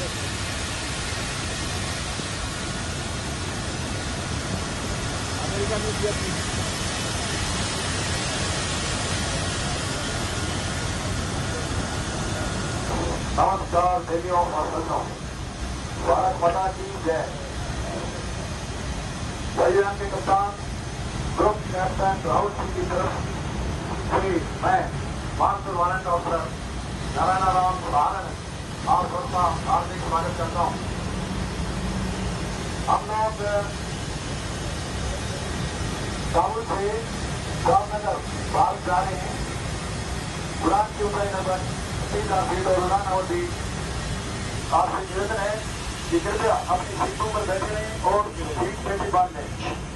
America में दिया नमस्कार देवियों और बहनों, भारत माता की जय। वायुयान के कप्तान ग्रुप कैप्टन राहुल सिंह की तरफ से मैं monsoon warrant officer Narayan Ram Anand आप सबका हार्दिक स्वागत करता हूँ। हम लोग काबुल से जामनगर भारत जा रहे हैं। उड़ान की ऊंचाई नंबर 3 और उड़ान अवधि आपसे निवेदन है कि कृपया अपनी सीटों पर बैठे रहें और सीट बेल्ट बांध लें।